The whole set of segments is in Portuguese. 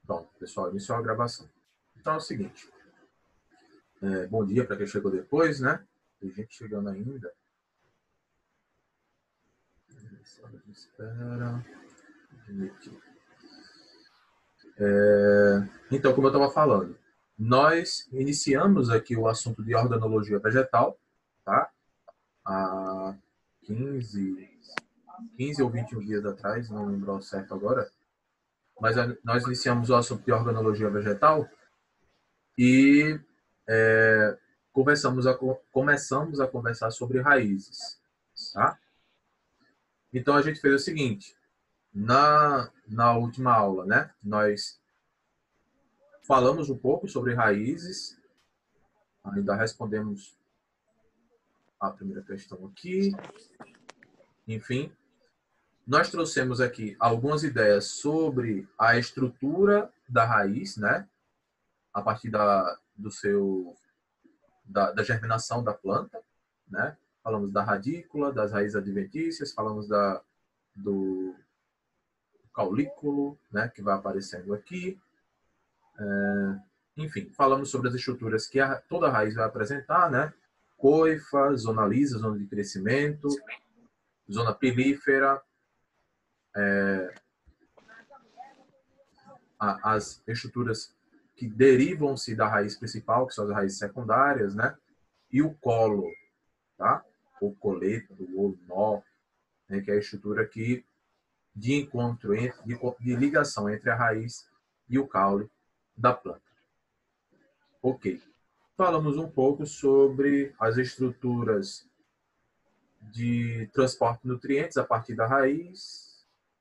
Pronto, pessoal, iniciou a gravação. Então é o seguinte. Bom dia para quem chegou depois, né? Tem gente chegando ainda. Sala de espera. Então, como eu estava falando, nós iniciamos aqui o assunto de organologia vegetal, tá? Há 15 ou 21 dias atrás, não lembro ao certo agora, mas nós iniciamos o assunto de organologia vegetal e começamos a conversar sobre raízes, tá? Então a gente fez o seguinte, na última aula, né, nós falamos um pouco sobre raízes, ainda respondemos a primeira questão aqui, enfim, nós trouxemos aqui algumas ideias sobre a estrutura da raiz, né, a partir da germinação da planta, né? Falamos da radícula, das raízes adventícias, falamos do caulículo, né, que vai aparecendo aqui. Enfim, falamos sobre as estruturas que toda raiz vai apresentar, né? Coifa, zona lisa, zona de crescimento, zona pilífera, as estruturas que derivam-se da raiz principal, que são as raízes secundárias, né? E o colo, tá? O coleto, o nó, né? Que é a estrutura de encontro, de ligação entre a raiz e o caule da planta. Ok. Falamos um pouco sobre as estruturas de transporte de nutrientes a partir da raiz.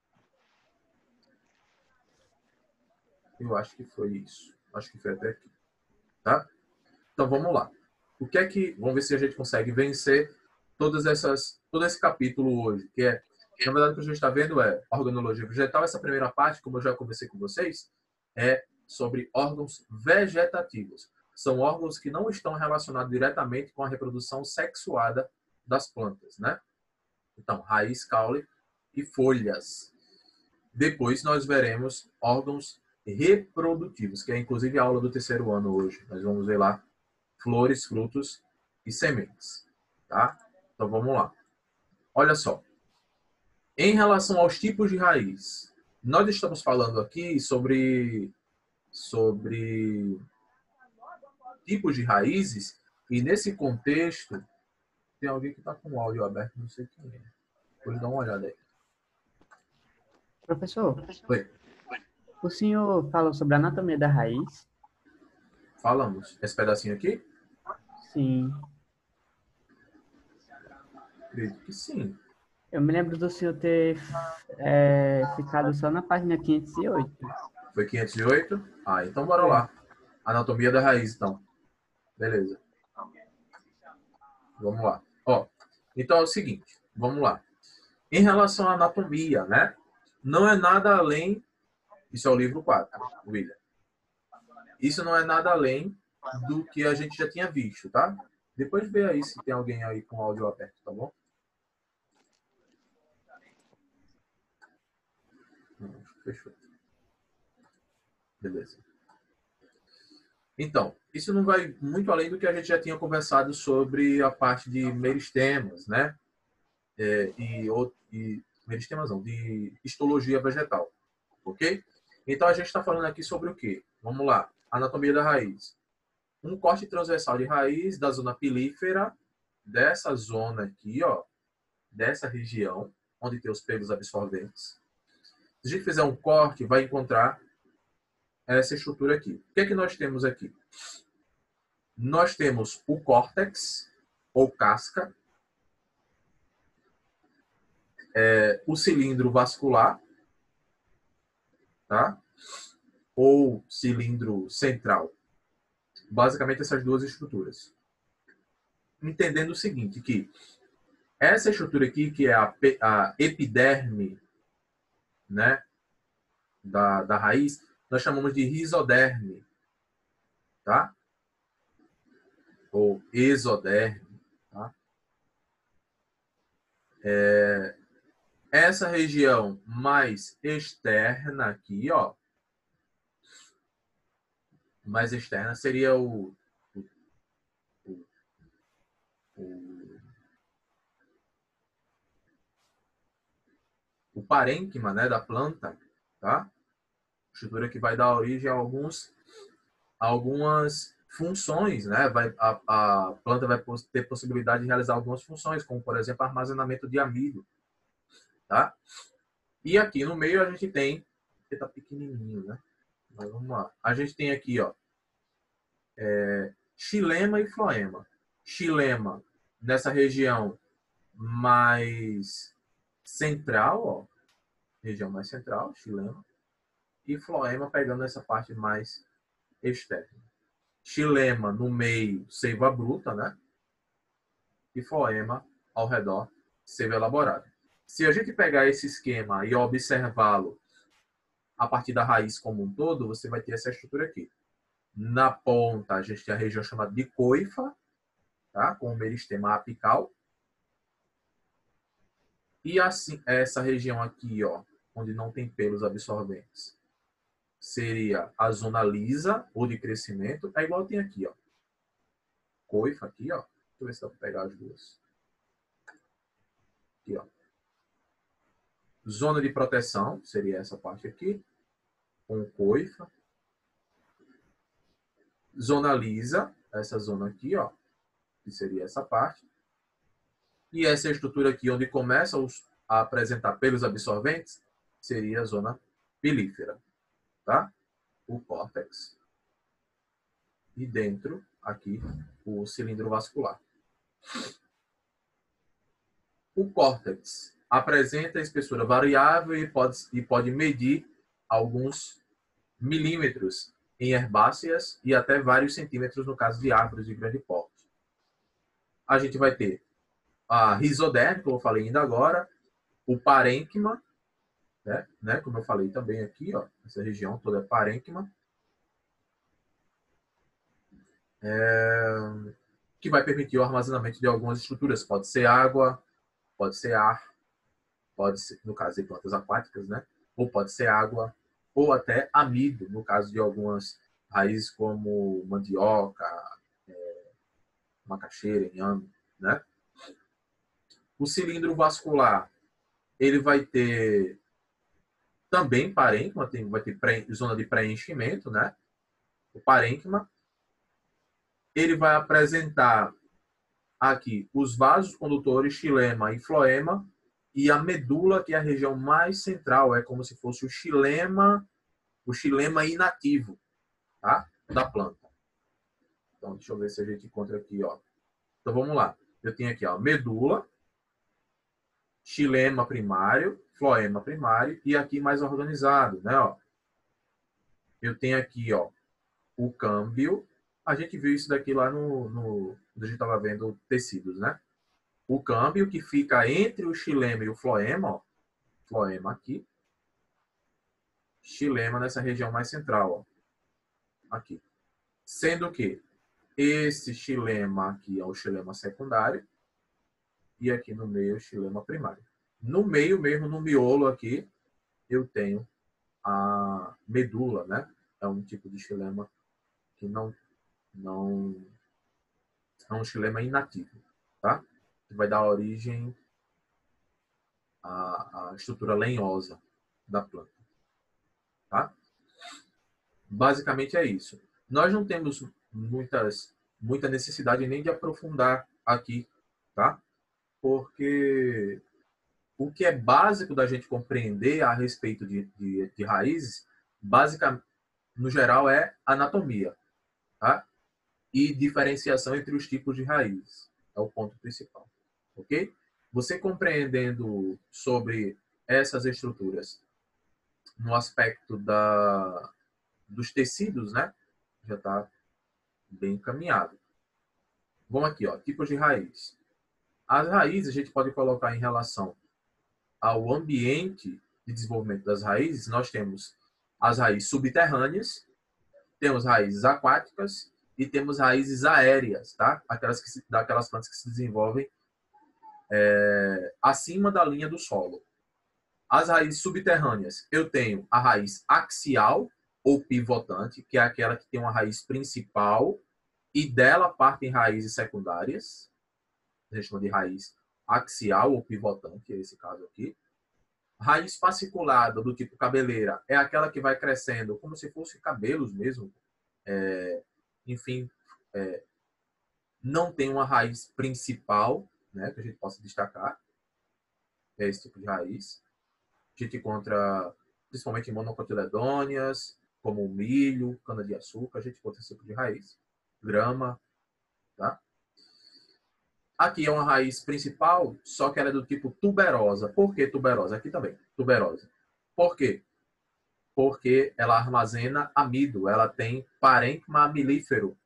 Eu acho que foi isso. Acho que foi até aqui. Tá? Então, vamos lá. Vamos ver se a gente consegue vencer todo esse capítulo hoje, que é, na verdade, o que a gente está vendo é organologia vegetal. Essa primeira parte, como eu já conversei com vocês, é sobre órgãos vegetativos. São órgãos que não estão relacionados diretamente com a reprodução sexuada das plantas, né? Então, raiz, caule e folhas. Depois nós veremos órgãos reprodutivos, que é inclusive a aula do terceiro ano hoje. Nós vamos ver lá flores, frutos e sementes, tá? Então vamos lá. Olha só. Em relação aos tipos de raiz, nós estamos falando aqui sobre tipos de raízes e nesse contexto tem alguém que está com o áudio aberto, não sei quem é. Depois dá uma olhada aí. Professor, Oi. o senhor falou sobre a anatomia da raiz? Falamos. Esse pedacinho aqui? Sim. Acredito que sim. Eu me lembro do senhor ter ficado só na página 508. Foi 508? Ah, então bora lá. Anatomia da raiz, então. Beleza. Vamos lá. Ó, então é o seguinte, vamos lá. Em relação à anatomia, né? Não é nada além... Isso é o livro 4, William. Isso não é nada além do que a gente já tinha visto, tá? Depois vê aí se tem alguém aí com o áudio aberto, tá bom? Fechou. Beleza. Então, isso não vai muito além do que a gente já tinha conversado sobre a parte de meristemas, né? E meristemas não, de histologia vegetal, ok? Então, a gente está falando aqui sobre o quê? Vamos lá. Anatomia da raiz. Um corte transversal de raiz da zona pilífera, dessa zona aqui, ó, dessa região, onde tem os pelos absorventes. Se a gente fizer um corte, vai encontrar essa estrutura aqui. O que é que nós temos aqui? Nós temos o córtex, ou casca, o cilindro vascular, tá? Ou cilindro central. Basicamente essas duas estruturas. Entendendo o seguinte, que essa estrutura aqui, que é a epiderme, né, da raiz, nós chamamos de rizoderme, tá? Ou exoderme, tá? Essa região mais externa aqui, ó, mais externa seria o parênquima, né, da planta, tá? Estrutura que vai dar origem a algumas funções, né? A planta vai ter possibilidade de realizar algumas funções, como, por exemplo, armazenamento de amido, tá? E aqui no meio a gente tem, que tá pequenininho, né? Mas vamos lá. A gente tem aqui, ó, xilema e floema. Xilema nessa região mais central, ó, região mais central, xilema, e floema pegando essa parte mais externa. Xilema no meio, seiva bruta, né? E floema ao redor, seiva elaborada. Se a gente pegar esse esquema e observá-lo a partir da raiz como um todo, você vai ter essa estrutura aqui. Na ponta, a gente tem a região chamada de coifa, tá? Com o meristema apical. E assim, essa região aqui, ó, onde não tem pelos absorventes, seria a zona lisa ou de crescimento. É igual tem aqui, ó. Coifa aqui, ó. Deixa eu ver se dá para pegar as duas. Aqui, ó. Zona de proteção, seria essa parte aqui, com coifa. Zona lisa, essa zona aqui, ó, que seria essa parte. E essa estrutura aqui, onde começa a apresentar pelos absorventes, seria a zona pilífera, tá? O córtex. E dentro, aqui, o cilindro vascular. O córtex apresenta espessura variável e pode medir alguns milímetros em herbáceas e até vários centímetros no caso de árvores de grande porte. A gente vai ter a rizoderme, como eu falei ainda agora, o parênquima, né, como eu falei também aqui, ó, essa região toda é parênquima, que vai permitir o armazenamento de algumas estruturas. Pode ser água, pode ser ar, pode ser, no caso de plantas aquáticas, né, ou pode ser água, ou até amido, no caso de algumas raízes como mandioca, macaxeira, inhame, né? O cilindro vascular, ele vai ter também parênquima, vai ter zona de preenchimento, né? O parênquima, ele vai apresentar aqui os vasos condutores, xilema e floema, e a medula, que é a região mais central, é como se fosse o xilema inativo, tá? Da planta. Então, deixa eu ver se a gente encontra aqui, ó. Então, vamos lá. Eu tenho aqui, ó, medula, xilema primário, floema primário, e aqui mais organizado, né, ó. Eu tenho aqui, ó, o câmbio. A gente viu isso daqui lá quando a gente estava vendo tecidos, né? O câmbio que fica entre o xilema e o floema, ó. Floema aqui. Xilema nessa região mais central, ó. Aqui. Sendo que esse xilema aqui é o xilema secundário e aqui no meio o xilema primário. No meio mesmo, no miolo aqui, eu tenho a medula, né? É um tipo de xilema que não é um xilema inativo, tá? Que vai dar origem à estrutura lenhosa da planta, tá? Basicamente é isso. Nós não temos muita necessidade nem de aprofundar aqui, tá? Porque o que é básico da gente compreender a respeito de raízes, basicamente, no geral, é anatomia, tá? E diferenciação entre os tipos de raízes. É o ponto principal, ok? Você compreendendo sobre essas estruturas no aspecto dos tecidos, né? Já está bem encaminhado. Vamos aqui, ó, tipos de raiz. As raízes a gente pode colocar em relação ao ambiente de desenvolvimento das raízes. Nós temos as raízes subterrâneas, temos raízes aquáticas e temos raízes aéreas, tá? Daquelas plantas que se desenvolvem acima da linha do solo. As raízes subterrâneas, eu tenho a raiz axial ou pivotante, que é aquela que tem uma raiz principal e dela partem raízes secundárias. A gente chama de raiz axial ou pivotante, é esse caso aqui. Raiz fasciculada, do tipo cabeleira, é aquela que vai crescendo como se fosse cabelos mesmo. Enfim, não tem uma raiz principal, né, que a gente possa destacar. É esse tipo de raiz. A gente encontra principalmente em monocotiledôneas, como o milho, cana-de-açúcar, a gente encontra esse tipo de raiz. Grama, tá? Aqui é uma raiz principal, só que ela é do tipo tuberosa. Por que tuberosa? Aqui também, tuberosa. Por quê? Porque ela armazena amido, ela tem parênquima amilífero,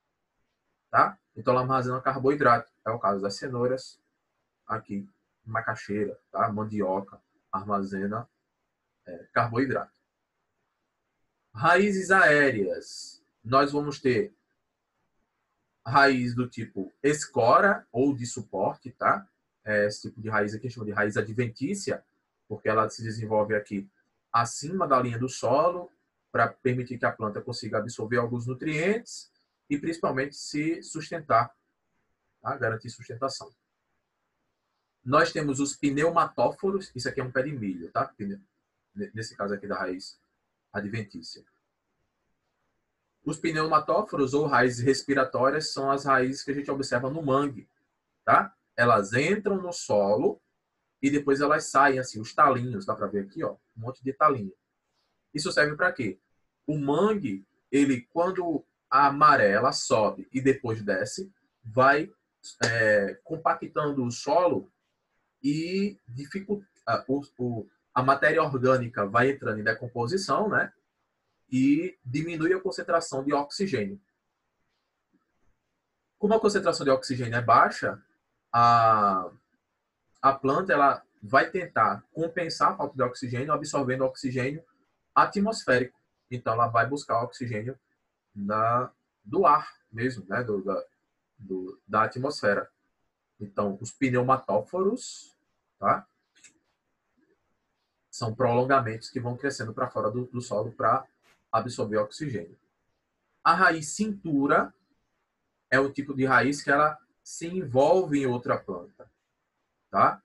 tá? Então ela armazena carboidrato. É o caso das cenouras, aqui, macaxeira, tá? Mandioca, armazena carboidrato. Raízes aéreas. Nós vamos ter raiz do tipo escora ou de suporte, tá? Esse tipo de raiz aqui a gente chama de raiz adventícia, porque ela se desenvolve aqui acima da linha do solo para permitir que a planta consiga absorver alguns nutrientes e principalmente se sustentar, tá? Garantir sustentação. Nós temos os pneumatóforos, isso aqui é um pé de milho, tá? Nesse caso aqui da raiz adventícia. Os pneumatóforos ou raízes respiratórias são as raízes que a gente observa no mangue, tá? Elas entram no solo e depois elas saem assim, os talinhos, dá para ver aqui, ó, um monte de talinho. Isso serve para quê? O mangue, ele quando a maré ela sobe e depois desce, vai compactando o solo e dificulta a matéria orgânica vai entrando em decomposição, né? E diminui a concentração de oxigênio. Como a concentração de oxigênio é baixa, a planta ela vai tentar compensar a falta de oxigênio absorvendo oxigênio atmosférico. Então, ela vai buscar oxigênio do ar mesmo, né? Da atmosfera. Então, os pneumatóforos, tá? São prolongamentos que vão crescendo para fora do solo para absorver oxigênio. A raiz cintura é o tipo de raiz que ela se envolve em outra planta, tá?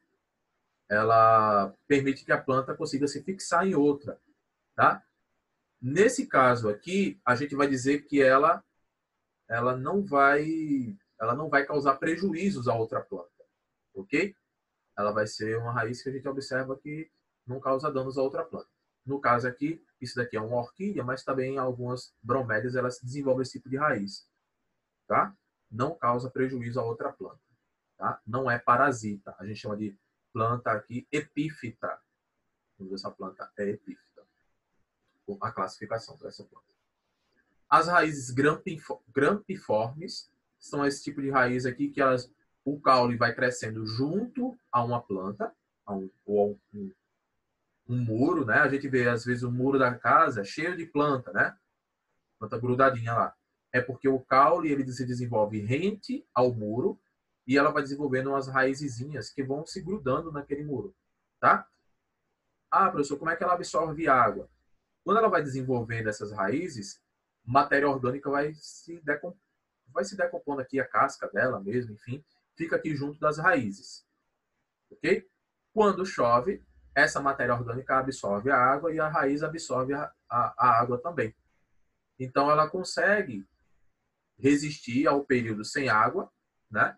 Ela permite que a planta consiga se fixar em outra, tá? Nesse caso aqui, a gente vai dizer que ela não vai causar prejuízos à outra planta, ok? Ela vai ser uma raiz que a gente observa que não causa danos à outra planta. No caso aqui, isso daqui é uma orquídea, mas também algumas bromélias elas desenvolvem esse tipo de raiz, tá? Não causa prejuízo à outra planta, tá? Não é parasita. A gente chama de planta aqui epífita. Essa planta é epífita. A classificação para essa planta. As raízes grampiformes são esse tipo de raiz aqui que o caule vai crescendo junto a uma planta, ou um muro, né? A gente vê, às vezes, o muro da casa cheio de planta, né? Planta grudadinha lá. É porque o caule ele se desenvolve rente ao muro e ela vai desenvolvendo umas raizezinhas que vão se grudando naquele muro, tá? Ah, professor, como é que ela absorve água? Quando ela vai desenvolvendo essas raízes, matéria orgânica vai se decompondo aqui, a casca dela mesmo, enfim, fica aqui junto das raízes, ok? Quando chove, essa matéria orgânica absorve a água e a raiz absorve a água também. Então, ela consegue resistir ao período sem água, né?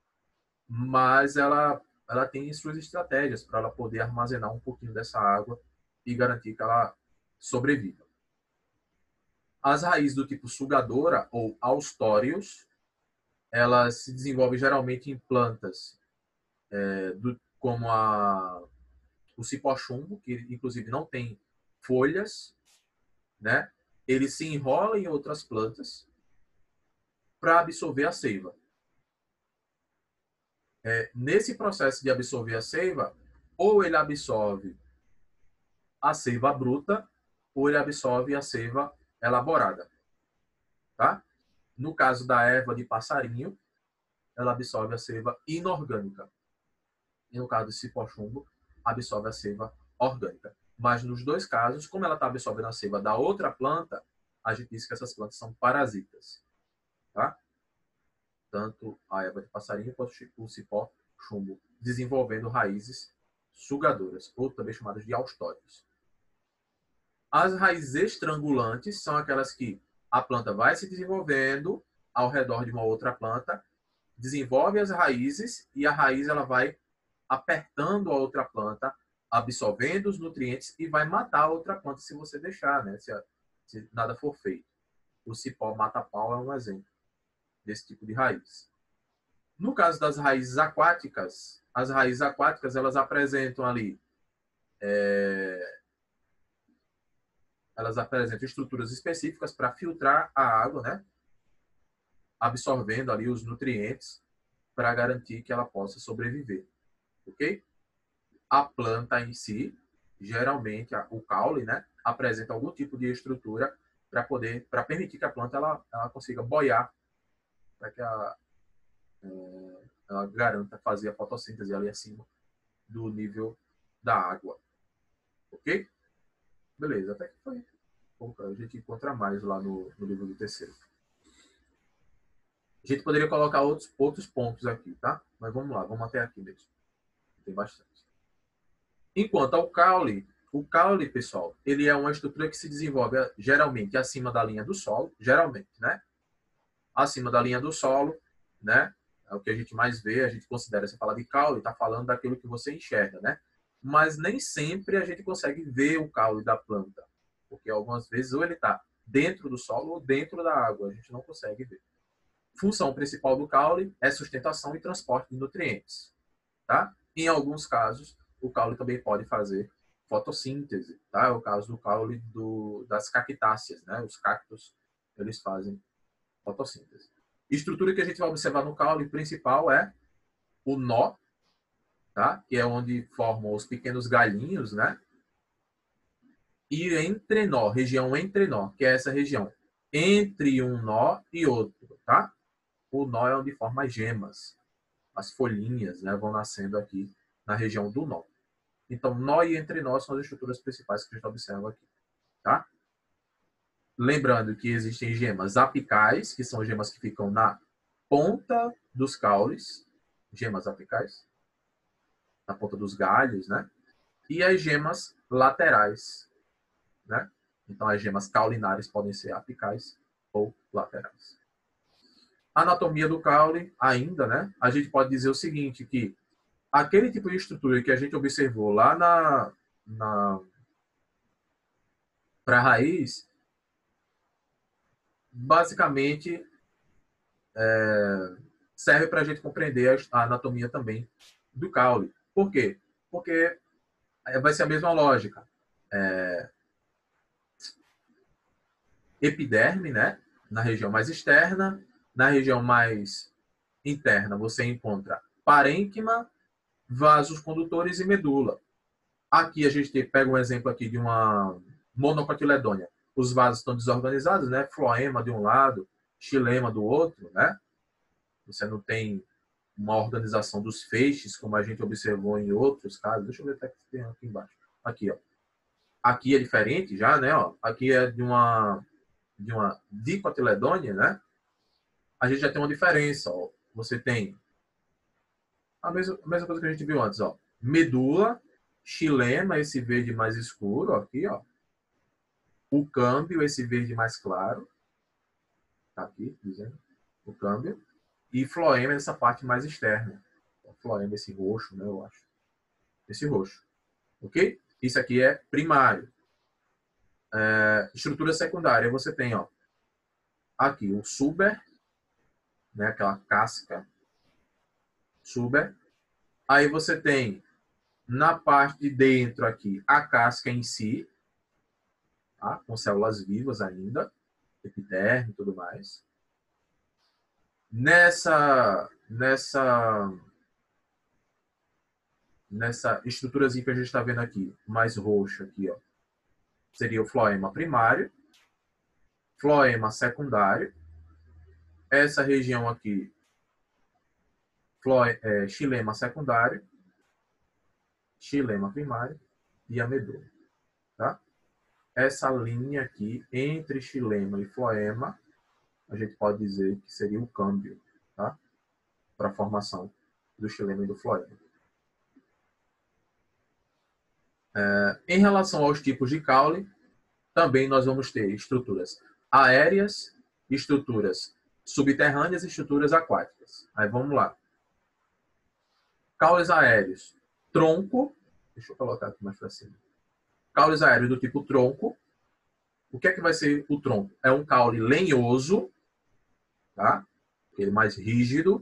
Mas ela tem suas estratégias para ela poder armazenar um pouquinho dessa água e garantir que ela sobreviva. As raízes do tipo sugadora ou austórios, elas se desenvolvem geralmente em plantas como o cipó-chumbo, que inclusive não tem folhas, né? Ele se enrola em outras plantas para absorver a seiva. Nesse processo de absorver a seiva, ou ele absorve a seiva bruta, ou ele absorve a seiva elaborada. Tá? No caso da erva de passarinho, ela absorve a seiva inorgânica. E no caso do cipó-chumbo, absorve a seiva orgânica. Mas nos dois casos, como ela está absorvendo a seiva da outra planta, a gente diz que essas plantas são parasitas. Tá? Tanto a erva de passarinho quanto o cipó chumbo, desenvolvendo raízes sugadoras, ou também chamadas de austórios. As raízes estrangulantes são aquelas que a planta vai se desenvolvendo ao redor de uma outra planta, desenvolve as raízes e a raiz ela vai apertando a outra planta, absorvendo os nutrientes e vai matar a outra planta se você deixar, né? Se nada for feito. O cipó mata-pau é um exemplo desse tipo de raiz. No caso das raízes aquáticas, as raízes aquáticas elas apresentam ali elas apresentam estruturas específicas para filtrar a água, né? Absorvendo ali os nutrientes para garantir que ela possa sobreviver, ok? A planta em si, geralmente o caule, né, apresenta algum tipo de estrutura para permitir que a planta ela consiga boiar, para que ela garanta fazer a fotossíntese ali acima do nível da água, ok? Beleza, até que foi. A gente encontra mais lá no livro do terceiro. A gente poderia colocar outros pontos aqui, tá? Mas vamos lá, vamos até aqui mesmo. Tem bastante. Enquanto ao caule, o caule, pessoal, ele é uma estrutura que se desenvolve geralmente acima da linha do solo, geralmente, né? Acima da linha do solo, né? É o que a gente mais vê, a gente considera, você fala de caule, está falando daquilo que você enxerga, né? Mas nem sempre a gente consegue ver o caule da planta, porque algumas vezes ou ele está dentro do solo ou dentro da água, a gente não consegue ver. Função principal do caule é sustentação e transporte de nutrientes, tá? Em alguns casos, o caule também pode fazer fotossíntese, tá? É o caso do caule das cactáceas, né? Os cactos, eles fazem fotossíntese. Estrutura que a gente vai observar no caule principal é o nó, tá? Que é onde formam os pequenos galhinhos, né? E entrenó, região entrenó, que é essa região entre um nó e outro, tá? O nó é onde forma as gemas, as folhinhas, né? Vão nascendo aqui na região do nó. Então, nó e entrenó são as estruturas principais que a gente observa aqui, tá? Lembrando que existem gemas apicais, que são gemas que ficam na ponta dos caules, gemas apicais, na ponta dos galhos, né? E as gemas laterais, né? Então, as gemas caulinares podem ser apicais ou laterais. Anatomia do caule, ainda, né? A gente pode dizer o seguinte, que aquele tipo de estrutura que a gente observou lá para a raiz, basicamente serve para a gente compreender a anatomia também do caule. Por quê? Porque vai ser a mesma lógica. Epiderme, né? Na região mais externa. Na região mais interna, você encontra parênquima, vasos condutores e medula. Aqui a gente pega um exemplo aqui de uma monocotiledônia. Os vasos estão desorganizados, né? Floema de um lado, xilema do outro, né? Você não tem uma organização dos feixes, como a gente observou em outros casos. Deixa eu ver até que tem aqui embaixo. Aqui, ó. Aqui é diferente já, né? Ó. Aqui é de uma dicotiledônia, né? A gente já tem uma diferença, ó. Você tem a mesma coisa que a gente viu antes, ó. Medula, xilema, esse verde mais escuro, ó, aqui, ó. O câmbio, esse verde mais claro. Tá aqui, dizendo. O câmbio. E floema, essa parte mais externa. O floema, esse roxo, né, eu acho. Esse roxo. Ok? Isso aqui é primário. Estrutura secundária, você tem, ó, aqui o suber, né, aquela casca. Suber. Aí você tem na parte de dentro aqui a casca em si, tá? Com células vivas ainda, epiderme e tudo mais. Nessa estruturazinha que a gente está vendo aqui, mais roxo aqui, ó, seria o floema primário, floema secundário, essa região aqui, xilema secundário, xilema primário e a medula. tá? Essa linha aqui, entre xilema e floema, a gente pode dizer que seria o câmbio, tá? Para a formação do xilema e do floema. Em relação aos tipos de caule, também nós vamos ter estruturas aéreas, estruturas subterrâneas e estruturas aquáticas. Aí vamos lá. Caules aéreos. Tronco. Deixa eu colocar aqui mais para cima. Caules aéreos do tipo tronco. O que é que vai ser o tronco? É um caule lenhoso, tá? Ele mais rígido,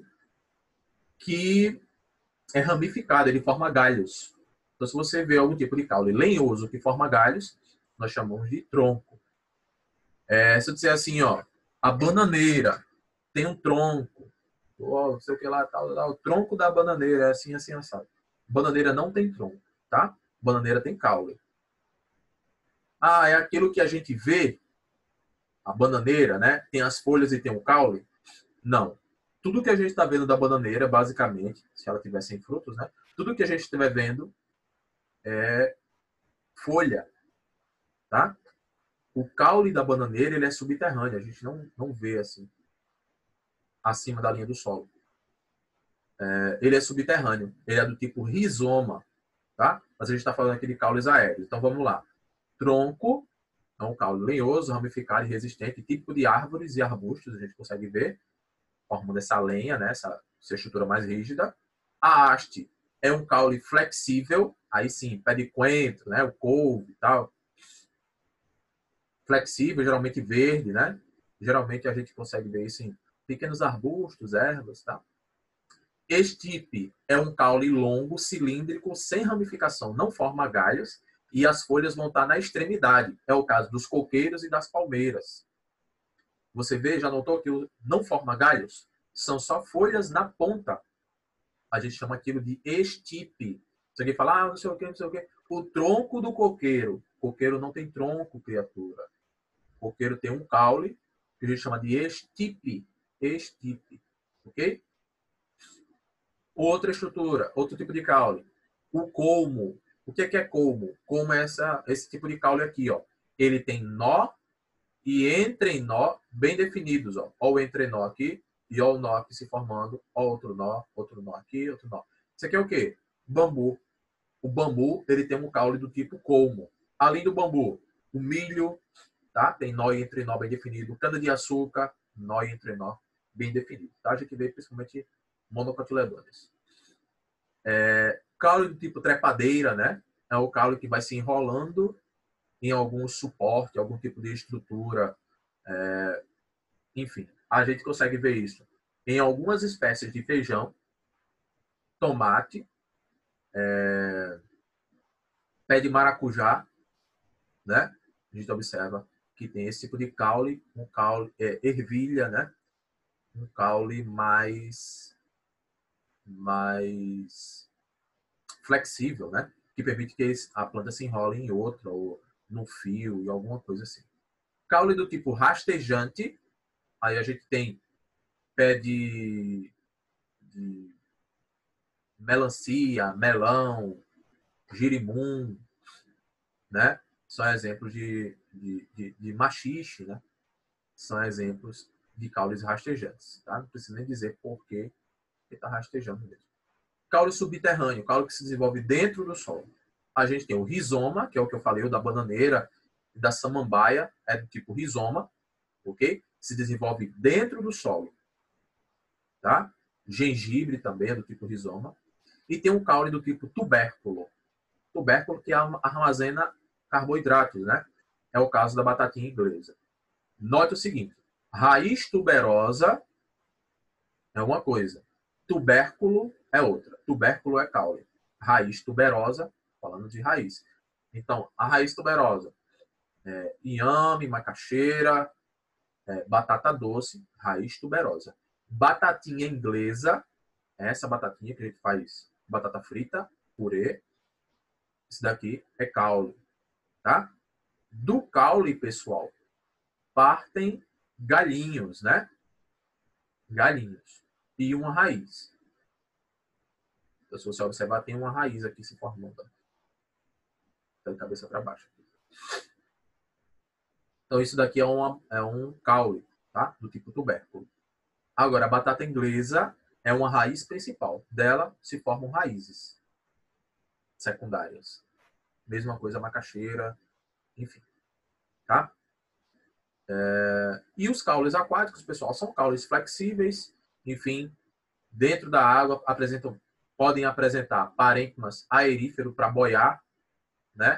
que é ramificado, ele forma galhos. Então, se você vê algum tipo de caule lenhoso que forma galhos, nós chamamos de tronco. Se eu disser assim, ó, a bananeira tem um tronco, não sei o que lá, tal, o tronco da bananeira é assim, assim, assado. Bananeira não tem tronco, tá? Bananeira tem caule. Ah, é aquilo que a gente vê, a bananeira, né? Tem as folhas e tem o caule? Não. Tudo que a gente está vendo da bananeira, basicamente, se ela tiver sem frutos, né? Tudo que a gente estiver vendo é folha, tá? O caule da bananeira, ele é subterrâneo, a gente não vê assim, acima da linha do solo. Ele é subterrâneo, ele é do tipo rizoma, tá? Mas a gente está falando aqui de caules aéreos. Então vamos lá. Tronco é um caule lenhoso, ramificado e resistente, típico de árvores e arbustos, a gente consegue ver, formando essa lenha, né? essa estrutura mais rígida. A haste é um caule flexível, aí sim, pé de coentro, né? O couve e tal. Flexível, geralmente verde, né? Geralmente a gente consegue ver isso em pequenos arbustos, ervas e tal. Estipe é um caule longo, cilíndrico, sem ramificação, não forma galhos e as folhas vão estar na extremidade. É o caso dos coqueiros e das palmeiras. Você vê, já notou que não forma galhos? São só folhas na ponta. A gente chama aquilo de estipe. Você aqui fala, não sei o que, não sei o que. O tronco do coqueiro. Coqueiro não tem tronco, criatura. O coqueiro tem um caule, que a gente chama de estipe. Estipe. Ok? Outra estrutura, outro tipo de caule. O colmo. O que é colmo? Colmo é esse tipo de caule aqui, ó. Ele tem nó e entrenó bem definidos, ó. Ó o entrenó aqui e ó o nó aqui se formando. Ó outro nó aqui, outro nó. Isso aqui é o quê? Bambu. O bambu, ele tem um caule do tipo colmo. Além do bambu, o milho, tá? Tem nó e entrenó bem definido. Cana-de-açúcar, nó e entrenó bem definido. Tá? A gente vê principalmente monocotiledôneos. Caule do tipo trepadeira, né? É o caule que vai se enrolando em algum suporte, algum tipo de estrutura. Enfim, a gente consegue ver isso em algumas espécies de feijão, tomate, pé de maracujá, né? A gente observa que tem esse tipo de caule, um caule ervilha, né? Um caule mais flexível, né? Que permite que a planta se enrole em outra, ou no fio, e alguma coisa assim. Caule do tipo rastejante, aí a gente tem pé de melancia, melão, girimum, né? São exemplos de machixe, né? São exemplos de caules rastejantes, tá? Não precisa nem dizer por que está rastejando mesmo. Caule subterrâneo, caule que se desenvolve dentro do solo. A gente tem o rizoma, que é o que eu falei, o da bananeira e da samambaia, é do tipo rizoma, ok? Se desenvolve dentro do solo, tá? Gengibre também é do tipo rizoma. E tem um caule do tipo tubérculo. Tubérculo que armazena carboidratos, né? É o caso da batatinha inglesa. Note o seguinte, raiz tuberosa é uma coisa, tubérculo é outra. Tubérculo é caule. Raiz tuberosa, falando de raiz. Então, a raiz tuberosa, inhame, macaxeira, batata doce, raiz tuberosa. Batatinha inglesa, essa batatinha que a gente faz batata frita, purê, esse daqui é caule, tá? Do caule, pessoal, partem galinhos, né? Galinhos. E uma raiz. Então, se você observar, tem uma raiz aqui se formando. Então, de cabeça para baixo. Então, isso daqui é um caule, tá? Do tipo tubérculo. Agora, a batata inglesa é uma raiz principal. Dela se formam raízes secundárias. Mesma coisa a macaxeira, enfim. Tá? E os caules aquáticos, pessoal, são caules flexíveis, enfim, dentro da água podem apresentar parênquimas aerífero para boiar, né?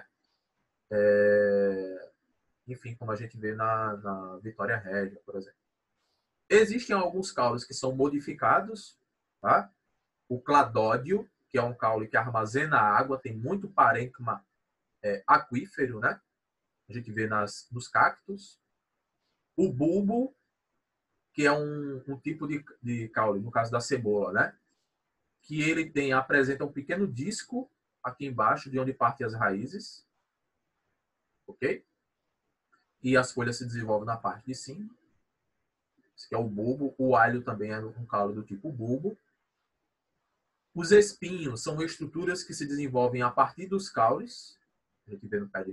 Enfim, como a gente vê na Vitória Régia, por exemplo. Existem alguns caules que são modificados, tá? O cladódio, que é um caule que armazena água, tem muito parênquima aquífero, né? A gente vê nos cactos. O bulbo, que é um tipo de caule, no caso da cebola, né? Que ele apresenta um pequeno disco aqui embaixo, de onde partem as raízes. Ok? E as folhas se desenvolvem na parte de cima. Esse aqui é o bulbo. O alho também é um caule do tipo bulbo. Os espinhos são estruturas que se desenvolvem a partir dos caules. A gente vê no pé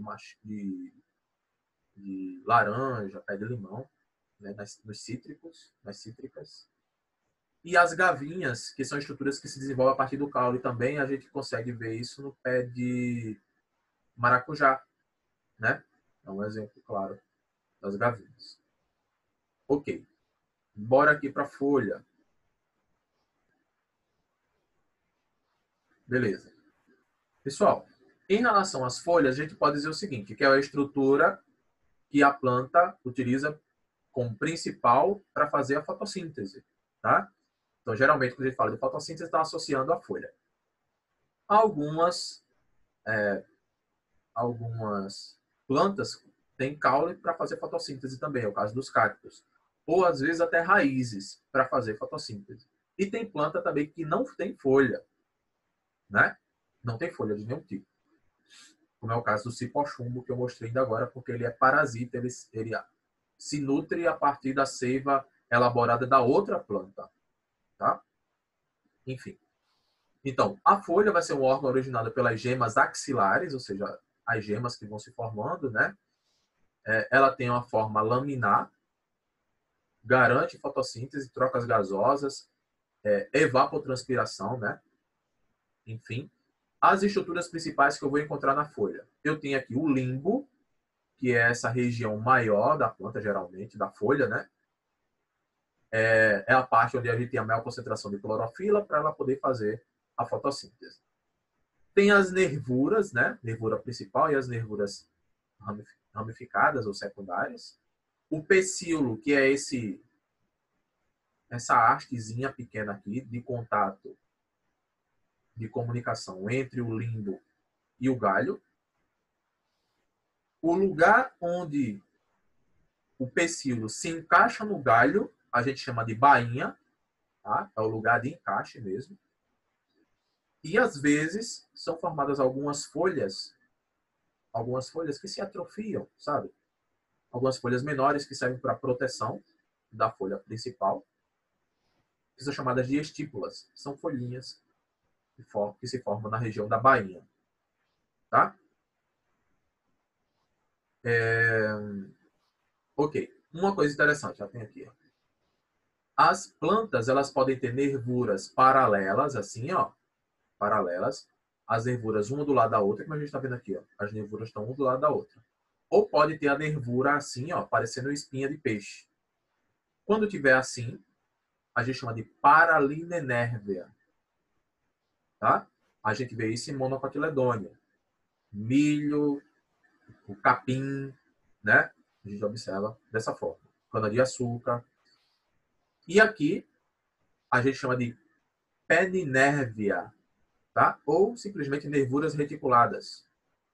de laranja, pé de limão, né? Nos cítricos, nas cítricas. E as gavinhas, que são estruturas que se desenvolvem a partir do caule também, a gente consegue ver isso no pé de maracujá, né? É um exemplo claro das gavinhas. Ok. Bora aqui para a folha. Beleza. Pessoal, em relação às folhas, a gente pode dizer o seguinte, que é a estrutura que a planta utiliza como principal para fazer a fotossíntese, tá? Então, geralmente, quando a gente fala de fotossíntese, está associando a folha. Algumas plantas têm caule para fazer fotossíntese também, é o caso dos cactos. Ou, às vezes, até raízes para fazer fotossíntese. E tem planta também que não tem folha, né? Não tem folha de nenhum tipo. Como é o caso do cipó-chumbo, que eu mostrei ainda agora, porque ele é parasita, ele se nutre a partir da seiva elaborada da outra planta, tá? Enfim. Então, a folha vai ser um órgão originado pelas gemas axilares, ou seja, as gemas que vão se formando, né? Ela tem uma forma laminar, garante fotossíntese, trocas gasosas, evapotranspiração, né? Enfim, as estruturas principais que eu vou encontrar na folha. Eu tenho aqui o limbo, que é essa região maior da planta, geralmente, da folha, né? É a parte onde a gente tem a maior concentração de clorofila para ela poder fazer a fotossíntese. Tem as nervuras, né? Nervura principal e as nervuras ramificadas ou secundárias. O pecíolo, que é essa hastezinha pequena aqui de contato, de comunicação entre o limbo e o galho. O lugar onde o pecíolo se encaixa no galho, a gente chama de bainha, tá? É o lugar de encaixe mesmo. E às vezes são formadas algumas folhas que se atrofiam, sabe? Algumas folhas menores que servem para proteção da folha principal, que são chamadas de estípulas. São folhinhas que se formam na região da bainha, tá? Ok. Uma coisa interessante, já tem aqui. Ó. As plantas, elas podem ter nervuras paralelas, assim, ó. Paralelas. As nervuras uma do lado da outra, como a gente está vendo aqui, ó. As nervuras estão uma do lado da outra. Ou pode ter a nervura assim, ó, parecendo uma espinha de peixe. Quando tiver assim, a gente chama de paralinenervia. Tá? A gente vê isso em monocotiledônia. Milho, o capim, né? A gente observa dessa forma. Cana-de-açúcar. E aqui, a gente chama de peninérvia, tá? Ou simplesmente nervuras reticuladas.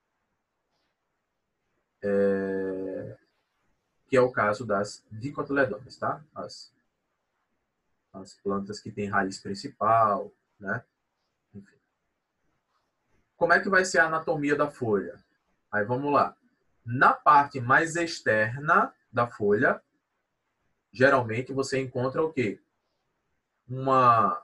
Que é o caso das dicotiledôneas, tá? As plantas que têm raiz principal, né? Enfim. Como é que vai ser a anatomia da folha? Aí vamos lá. Na parte mais externa da folha, geralmente você encontra o quê? Uma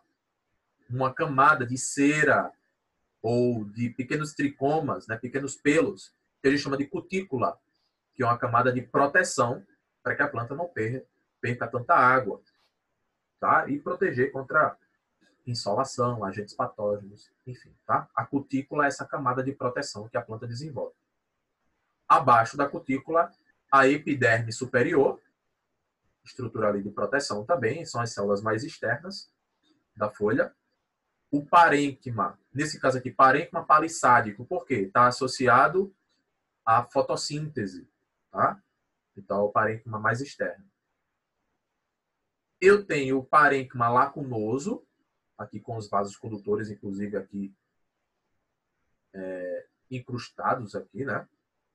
camada de cera ou de pequenos tricomas, né? Pequenos pelos. que a gente chama de cutícula, que é uma camada de proteção para que a planta não perca tanta água, tá? E proteger contra insolação, agentes patógenos, enfim, tá? A cutícula é essa camada de proteção que a planta desenvolve. Abaixo da cutícula, a epiderme superior, estrutura ali de proteção também, são as células mais externas da folha. O parênquima, nesse caso aqui, parênquima palissádico, por quê? Está associado à fotossíntese, tá? Então, é o parênquima mais externo. Eu tenho o parênquima lacunoso, aqui com os vasos condutores, inclusive aqui incrustados aqui, né?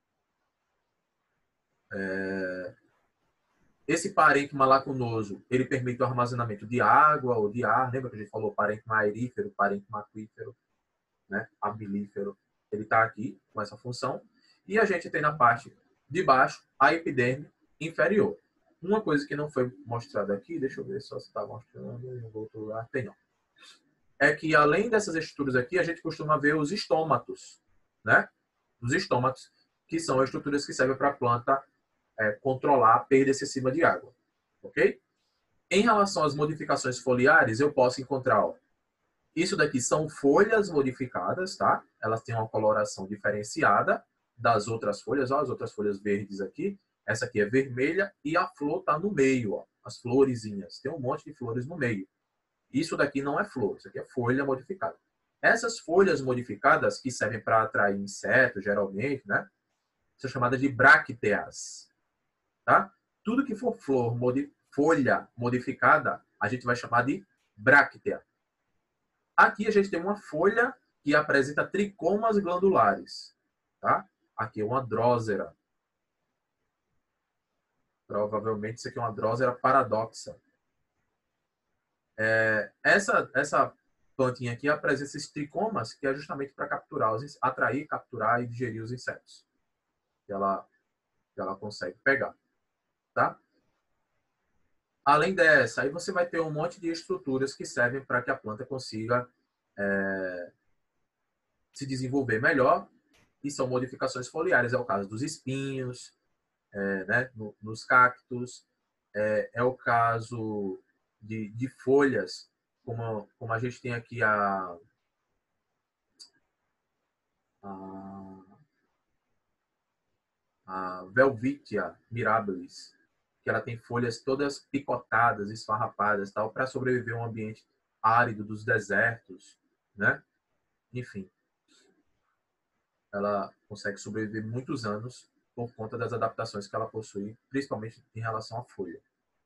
Esse parênquima lacunoso, ele permite o armazenamento de água ou de ar. Lembra que a gente falou parênquima aerífero, parênquima aquífero, né? Abilifero. Ele está aqui com essa função. E a gente tem na parte de baixo a epiderme inferior. Uma coisa que não foi mostrada aqui, deixa eu ver só se está mostrando em outro lugar. Tem não. É que além dessas estruturas aqui, a gente costuma ver os estômatos, né? Os estômatos, que são estruturas que servem para a planta controlar a perda excessiva de água, ok? Em relação às modificações foliares, eu posso encontrar, ó, isso daqui são folhas modificadas, tá? Elas têm uma coloração diferenciada das outras folhas, ó, as outras folhas verdes aqui. Essa aqui é vermelha e a flor está no meio, ó, as florezinhas. Tem um monte de flores no meio. Isso daqui não é flor, isso aqui é folha modificada. Essas folhas modificadas, que servem para atrair insetos, geralmente, né? São chamadas de bracteas. Tá? Tudo que for folha modificada, a gente vai chamar de bráctea. Aqui a gente tem uma folha que apresenta tricomas glandulares. Tá? Aqui é uma drósera. Provavelmente isso aqui é uma drósera paradoxa. Essa plantinha aqui apresenta esses tricomas, que é justamente para atrair, capturar e digerir os insetos que ela consegue pegar. Tá? Além dessa, aí você vai ter um monte de estruturas que servem para que a planta consiga se desenvolver melhor, e são modificações foliares. É o caso dos espinhos, né, nos cactos, é o caso de folhas, como a gente tem aqui a Welwitschia mirabilis, que ela tem folhas todas picotadas, esfarrapadas, tal, para sobreviver a um ambiente árido dos desertos, né? Enfim, ela consegue sobreviver muitos anos por conta das adaptações que ela possui, principalmente em relação à folha.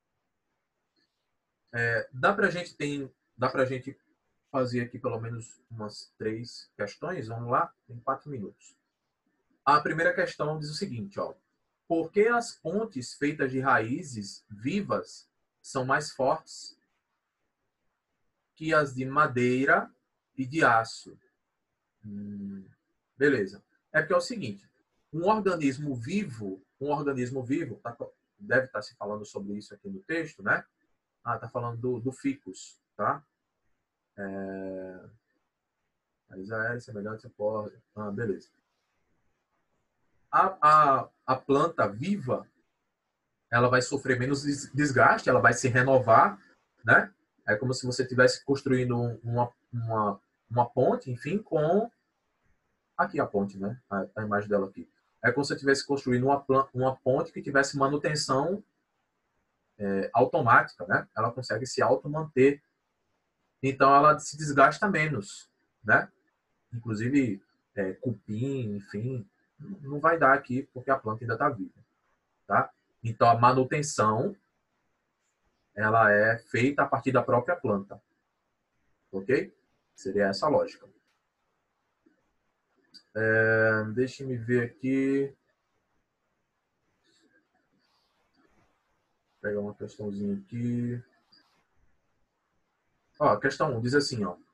Dá para a gente fazer aqui pelo menos umas 3 questões. Vamos lá? Tem 4 minutos. A primeira questão diz o seguinte, ó. Por que as pontes feitas de raízes vivas são mais fortes que as de madeira e de aço? Beleza. É porque é o seguinte, um organismo vivo, deve estar se falando sobre isso aqui no texto, né? Tá falando do ficus, tá? A Israel, semelhante, pode. Beleza. A planta viva, ela vai sofrer menos desgaste, ela vai se renovar, né? É como se você estivesse construindo uma ponte, enfim, com... Aqui a ponte, né? A imagem dela aqui. É como se você estivesse construindo uma ponte que tivesse manutenção automática, né? Ela consegue se automanter. Então, ela se desgasta menos, né? Inclusive, cupim, enfim, não vai dar aqui porque a planta ainda está viva, tá? Então, a manutenção, ela é feita a partir da própria planta, ok? Seria essa a lógica. Deixa-me ver aqui. Vou pegar uma questãozinha aqui. Ó, questão 1 diz assim, ó.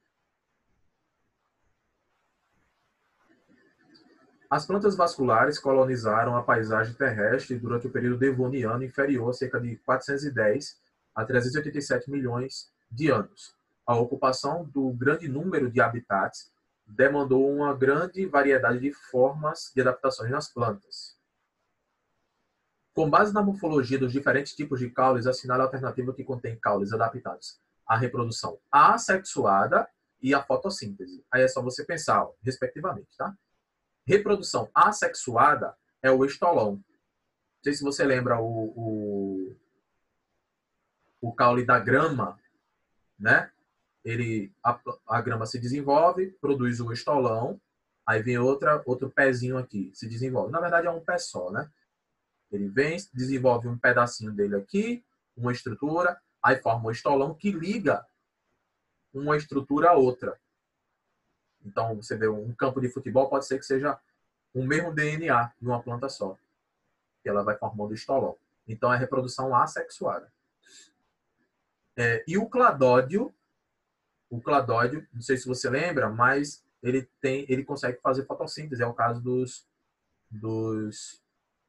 As plantas vasculares colonizaram a paisagem terrestre durante o período devoniano inferior, cerca de 410 a 387 milhões de anos. A ocupação do grande número de habitats demandou uma grande variedade de formas de adaptações nas plantas. Com base na morfologia dos diferentes tipos de caules, assinale a alternativa que contém caules adaptados à reprodução assexuada e à fotossíntese. Aí é só você pensar, ó, respectivamente, tá? Reprodução assexuada é o estolão. Não sei se você lembra o caule da grama, né? A grama se desenvolve, produz o estolão, aí vem outro pezinho aqui, se desenvolve. Na verdade, é um pé só, né? Ele vem, desenvolve um pedacinho dele aqui, uma estrutura, aí forma um estolão que liga uma estrutura a outra. Então, você vê um campo de futebol, pode ser que seja o mesmo DNA de uma planta só. E ela vai formando estolão. Então, é reprodução assexuada. E o cladódio, não sei se você lembra, mas ele consegue fazer fotossíntese. É o caso dos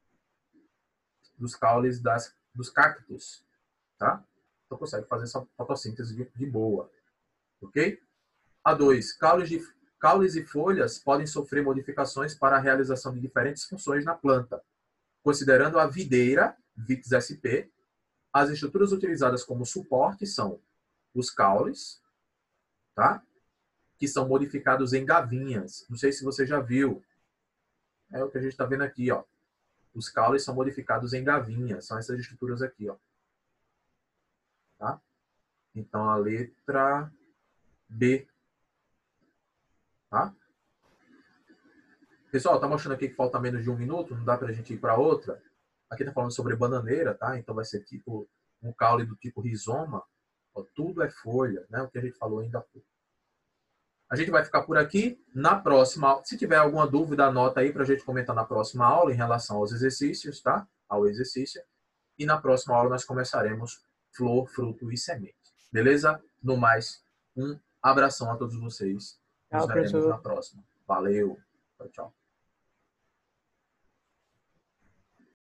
caules dos cactos, tá? Então consegue fazer essa fotossíntese de boa, ok? A2, caules e folhas podem sofrer modificações para a realização de diferentes funções na planta, considerando a videira, Vitis sp. As estruturas utilizadas como suporte são os caules, tá? Que são modificados em gavinhas. Não sei se você já viu. É o que a gente está vendo aqui, ó. Os caules são modificados em gavinhas. São essas estruturas aqui, ó. Tá? Então, a letra B. Tá? Pessoal, tá mostrando aqui que falta menos de 1 minuto. Não dá pra gente ir para outra. Aqui tá falando sobre bananeira, tá? Então, vai ser tipo um caule do tipo rizoma. Ó, tudo é folha, né? O que a gente falou ainda há pouco. A gente vai ficar por aqui. Na próxima, se tiver alguma dúvida, anota aí para a gente comentar na próxima aula em relação aos exercícios, tá? Ao exercício. E na próxima aula nós começaremos flor, fruto e semente. Beleza? No mais, um abração a todos vocês. Nos Tchau, veremos na professor. próxima. Valeu. Tchau, tchau.